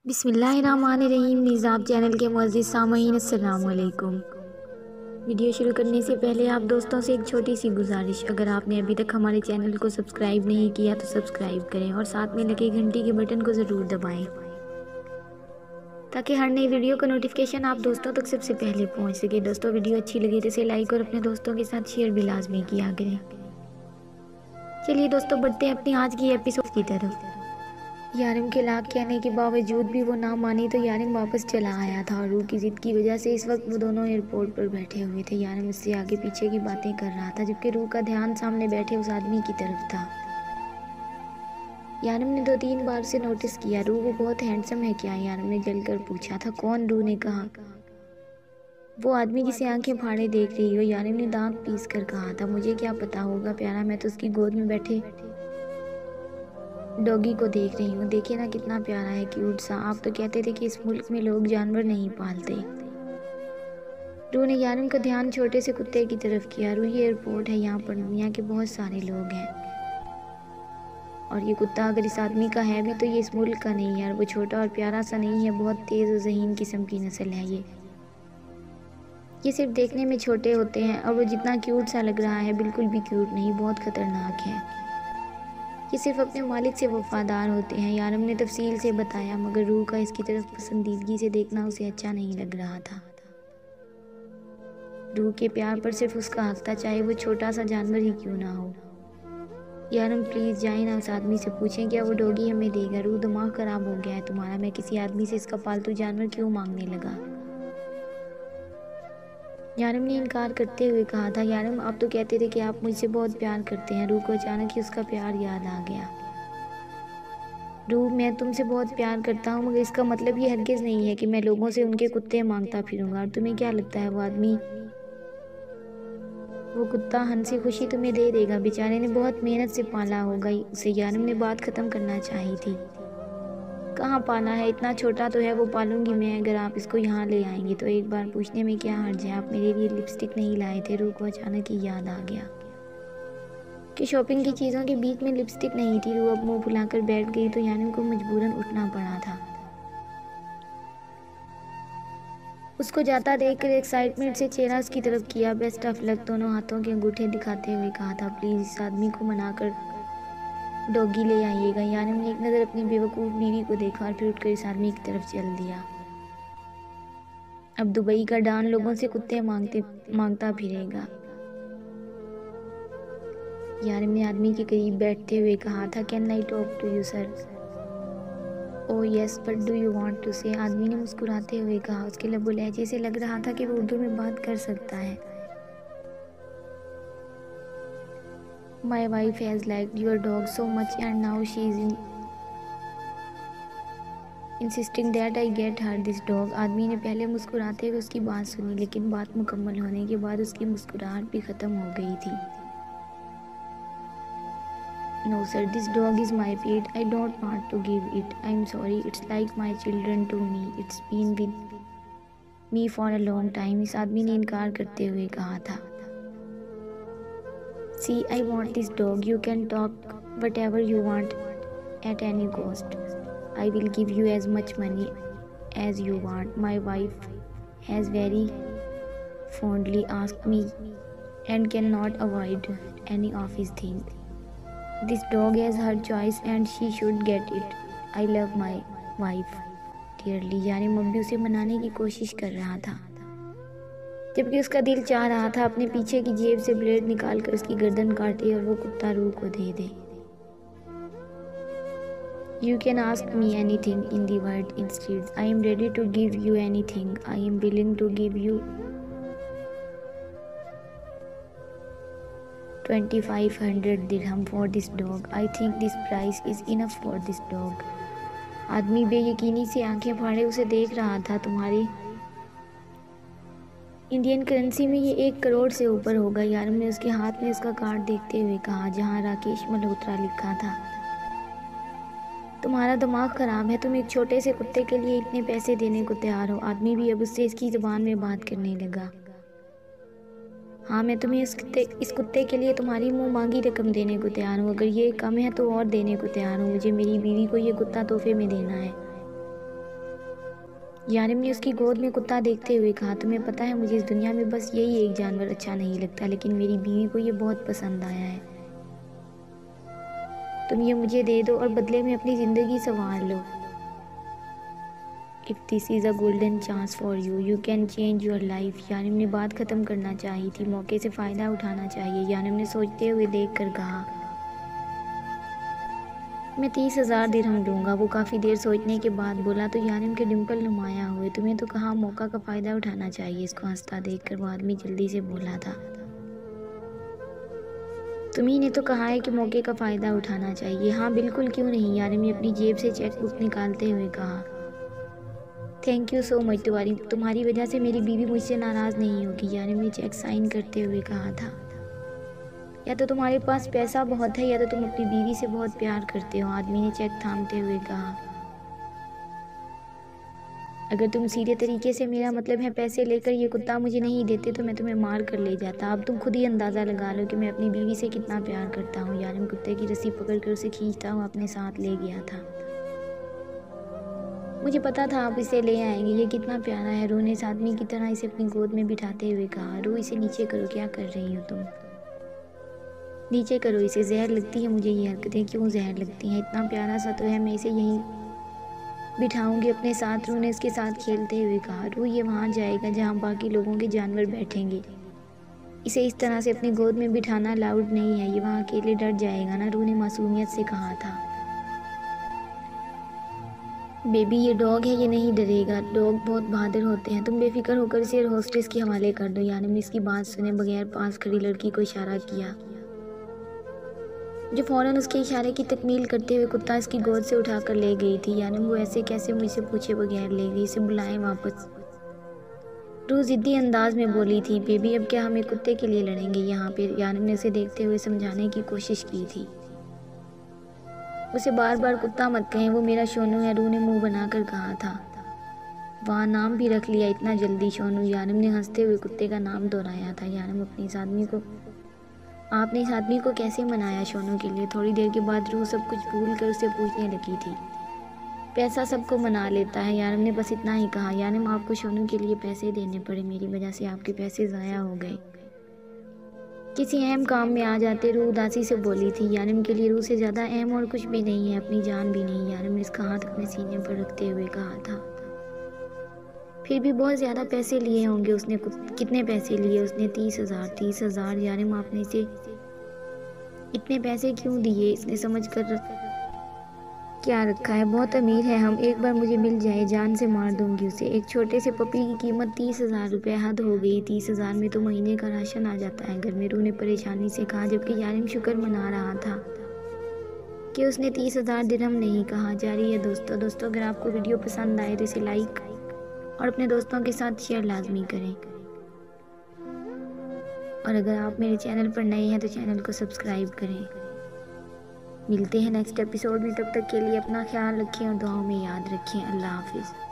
बिस्मिल्लाहिर्रहमानिर्रहीम। निज़ाब चैनल के मुअज़्ज़िज़ सामईन अस्सलामु अलैकुम। वीडियो शुरू करने से पहले आप दोस्तों से एक छोटी सी गुजारिश, अगर आपने अभी तक हमारे चैनल को सब्सक्राइब नहीं किया तो सब्सक्राइब करें और साथ में लगे घंटी के बटन को ज़रूर दबाएं ताकि हर नई वीडियो का नोटिफिकेशन आप दोस्तों तक सबसे पहले पहुंच सके। दोस्तों, वीडियो अच्छी लगी तो इसे लाइक और अपने दोस्तों के साथ शेयर भी लाजमी किया करें। चलिए दोस्तों, बढ़ते हैं अपनी आज की एपिसोड की तरफ। यारिम के लाख कहने के बावजूद भी वो ना मानी तो यारिम वापस चला आया था और रूह की जिद की वजह से इस वक्त वो दोनों एयरपोर्ट पर बैठे हुए थे। यारिम उससे आगे पीछे की बातें कर रहा था जबकि रूह का ध्यान सामने बैठे उस आदमी की तरफ था। यारिम ने 2-3 बार से नोटिस किया, रूह वो बहुत हैंडसम है क्या? यारिम ने जलकर पूछा था। कौन? रूह ने कहा। वो आदमी जिसे आंखें फाड़े देख रही हो। यारिम ने दांत पीस कर कहा था। मुझे क्या पता होगा प्यारा, मैं तो उसकी गोद में बैठे डॉगी को देख रही हूँ। देखिए ना कितना प्यारा है, क्यूट सा। आप तो कहते थे कि इस मुल्क में लोग जानवर नहीं पालते। रूह ने यारिम का ध्यान छोटे से कुत्ते की तरफ किया। रूह, ये एयरपोर्ट है, यहाँ पर दुनिया के बहुत सारे लोग हैं और ये कुत्ता अगर इस आदमी का है भी तो ये इस मुल्क का नहीं है और वो छोटा और प्यारा सा नहीं है, बहुत तेज़ और ज़हीन किस्म की नस्ल है ये सिर्फ देखने में छोटे होते हैं और वो जितना क्यूट सा लग रहा है बिल्कुल भी क्यूट नहीं, बहुत ख़तरनाक है। ये सिर्फ अपने मालिक से वफादार होते हैं। यारिम ने तफसील से बताया, मगर रूह का इसकी तरफ पसंदीदगी से देखना उसे अच्छा नहीं लग रहा था। रूह के प्यार पर सिर्फ उसका हक था, चाहे वो छोटा सा जानवर ही क्यों ना हो। यारिम प्लीज़ जाए ना, उस आदमी से पूछें क्या वो डॉगी हमें देगा। रूह, दिमाग ख़राब हो गया है तुम्हारा, मैं किसी आदमी से इसका पालतू जानवर क्यों मांगने लगा? यारिम ने इनकार करते हुए कहा था। यारिम, आप तो कहते थे कि आप मुझसे बहुत प्यार करते हैं। रूह को अचानक ही उसका प्यार याद आ गया। रूह, मैं तुमसे बहुत प्यार करता हूँ, मगर इसका मतलब ये हरगिज़ नहीं है कि मैं लोगों से उनके कुत्ते मांगता फिरूंगा। और तुम्हें क्या लगता है वो कुत्ता हंसी खुशी तुम्हें दे देगा? बेचारे ने बहुत मेहनत से पाला होगा उसे। यारिम ने बात ख़त्म करना चाही थी। कहाँ पाला है, इतना छोटा तो है, वो पालूंगी मैं। अगर आप इसको यहाँ ले आएंगे तो एक बार पूछने में क्या हर्ज है? आप मेरे लिए लिपस्टिक नहीं लाए थे? रूह को अचानक ही याद आ गया कि शॉपिंग की चीज़ों के बीच में लिपस्टिक नहीं थी। रूह अब मुंह फुलाकर बैठ गई तो यारिम को मजबूरन उठना पड़ा था। उसको जाता देखकर एक्साइटमेंट से चेहरा उसकी तरफ किया। बेस्ट ऑफ लक, दोनों हाथों के अंगूठे दिखाते हुए कहा था। प्लीज़ इस आदमी को मनाकर डॉगी ले आइएगा। यारिम ने एक नज़र अपनी बेवकूफ़ बीवी को देखा और फिर उठकर इस आदमी की तरफ चल दिया। अब दुबई का डॉन लोगों से कुत्ते मांगता फिरेगा। यारिम ने आदमी के करीब बैठते हुए कहा था। Can I talk to you sir? Oh yes, but do you want to say? आदमी ने मुस्कुराते हुए कहा। उसके लबो लहजे से लग रहा था कि वो उर्दू में बात कर सकता है। My wife has liked your dog so much and now she is insisting that I get her this dog. आदमी ने पहले मुस्कुराते हुए उसकी बात सुनी, लेकिन बात मुकम्मल होने के बाद उसकी मुस्कुराहट भी ख़त्म हो गई थी। No sir, this dog is my pet. I don't want to give it. I'm sorry. It's like my children to me. It's been with me for a long time. इस आदमी ने इनकार करते हुए कहा था। See, I want this dog. You can talk whatever you want at any cost. I will give you as much money as you want. My wife has very fondly asked me and cannot avoid any of his things. This dog has her choice and she should get it. I love my wife dearly. यारिम अब भी उसे मनाने की कोशिश कर रहा था, जबकि उसका दिल चाह रहा था अपने पीछे की जेब से ब्लेड निकालकर उसकी गर्दन काटे और वो कुत्ता रूह को दे दे। You can ask me anything in the world instead. I am ready to give you anything. I am willing to give you 2500 dirham for this dog. I think this price is enough for this dog. आदमी बेयकीनी से आंखें फाड़े उसे देख रहा था। तुम्हारी Indian currency में ये 1 करोड़ से ऊपर होगा। यारिम ने उसके हाथ में उसका कार्ड देखते हुए कहा, जहां राकेश मल्होत्रा लिखा था। तुम्हारा दिमाग ख़राब है, तुम एक छोटे से कुत्ते के लिए इतने पैसे देने को तैयार हो? आदमी भी अब उससे इसकी ज़बान में बात करने लगा। हाँ, मैं तुम्हें इस कुत्ते के लिए तुम्हारी मुंह मांगी रकम देने को तैयार हूँ। अगर ये कम है तो और देने को तैयार हूँ। मुझे मेरी बीवी को ये कुत्ता तोहफे में देना है। यानिम ने उसकी गोद में कुत्ता देखते हुए कहा, तुम्हें पता है मुझे इस दुनिया में बस यही एक जानवर अच्छा नहीं लगता, लेकिन मेरी बीवी को ये बहुत पसंद आया है। तुम ये मुझे दे दो और बदले में अपनी ज़िंदगी संवार लो। If this is a golden chance for you, you can change your life. यानिम ने बात ख़त्म करना चाही थी, मौके से फ़ायदा उठाना चाहिए। यानिम ने सोचते हुए देख कर कहा, मैं 30,000 दिरहम लूँगा। वो काफ़ी देर सोचने के बाद बोला तो यानिम के डिम्पल नुमाया हुए। तुम्हें तो कहा मौका का फ़ायदा उठाना चाहिए। इसको हंसता देखकर वो आदमी जल्दी से बोला था, तुम्ही ने तो कहा है कि मौके का फ़ायदा उठाना चाहिए। हाँ बिल्कुल, क्यों नहीं। यानिम ने अपनी जेब से चेक बुक निकालते हुए कहा, थैंक यू सो मच। तुम्हारी वजह से मेरी बीवी मुझसे नाराज़ नहीं होगी। यानिम ने चेक साइन करते हुए कहा था, या तो तुम्हारे पास पैसा बहुत है या तो तुम अपनी बीवी से बहुत प्यार करते हो। आदमी ने चेक थामते हुए कहा, अगर तुम सीधे तरीके से, मेरा मतलब है पैसे लेकर ये कुत्ता मुझे नहीं देते तो मैं तुम्हें मार कर ले जाता। अब तुम खुद ही अंदाज़ा लगा लो कि मैं अपनी बीवी से कितना प्यार करता हूँ। यानिम कुत्ते की रस्सी पकड़कर उसे खींचता हुआ अपने साथ ले गया था। मुझे पता था आप इसे ले आएंगे, ये कितना प्यारा है। रू ने इस आदमी की तरह इसे अपनी गोद में बिठाते हुए कहा, रू इसे नीचे करो, क्या कर रही हो तुम? नीचे करो इसे, जहर लगती है मुझे ये हरकतें। क्यों जहर लगती हैं? इतना प्यारा सा तो है, मैं इसे यहीं बिठाऊंगी अपने साथ। रू ने इसके साथ खेलते हुए कहा, रू ये वहाँ जाएगा जहाँ बाकी लोगों के जानवर बैठेंगे। इसे इस तरह से अपनी गोद में बिठाना अलाउड नहीं है, ये वहाँ अकेले डर जाएगा ना। रू ने मासूमियत से कहा था, बेबी ये डॉग है, ये नहीं डरेगा। डॉग बहुत बहादुर होते हैं, तुम बेफिक्र होकर इसे होस्टेस के हवाले कर दो। यानी इसकी बात सुने बगैर पास खड़ी लड़की को इशारा किया, जो फ़ौरन उसके इशारे की तकमील करते हुए कुत्ता इसकी गोद से उठाकर ले गई थी। यानी वो ऐसे कैसे मुझसे पूछे बगैर ले गई, इसे बुलाएं वापस। रू ज़िद्दी अंदाज में बोली थी, बेबी अब क्या हम एक कुत्ते के लिए लड़ेंगे यहाँ पे? यानिम ने उसे देखते हुए समझाने की कोशिश की थी, उसे बार बार कुत्ता मत कहें, वो मेरा शोनू है। रू ने मुंह बनाकर कहा था, वहाँ नाम भी रख लिया इतना जल्दी, शोनू? यानिम ने हंसते हुए कुत्ते का नाम दोहराया था। यानिम अपनी इस आदमी को, आपने इस आदमी को कैसे मनाया शोनू के लिए? थोड़ी देर के बाद रू सब कुछ भूल कर उसे पूछने लगी थी, पैसा सबको मना लेता है। यानिम ने बस इतना ही कहा, यानिम आपको शोनू के लिए पैसे देने पड़े, मेरी वजह से आपके पैसे ज़ाया हो गए। किसी अहम काम में आ जाते, रू उदासी से बोली थी। यानिम के लिए रू से ज़्यादा अहम और कुछ भी नहीं है, अपनी जान भी नहीं। यानिम ने इसका हाथ अपने सीने पर रखते हुए कहा था, फिर भी बहुत ज़्यादा पैसे लिए होंगे उसने। कितने पैसे लिए उसने? 30,000। 30,000? यानिम आपने इसे इतने पैसे क्यों दिए? इसने समझ कर क्या रखा है, बहुत अमीर है हम। एक बार मुझे मिल जाए जान से मार दूंगी उसे। एक छोटे से पपी की कीमत 30,000 रुपये, हद हो गई। 30,000 में तो महीने का राशन आ जाता है घर में। रू ने परेशानी से कहा, जबकि यानिम शुक्र मना रहा था कि उसने 30,000 दिरहम नहीं कहा। जारी है दोस्तों अगर आपको वीडियो पसंद आए तो इसे लाइक और अपने दोस्तों के साथ शेयर लाजमी करें, और अगर आप मेरे चैनल पर नए हैं तो चैनल को सब्सक्राइब करें। मिलते हैं नेक्स्ट एपिसोड में, तब तक के लिए अपना ख्याल रखें और दुआओं में याद रखें। अल्लाह हाफिज़।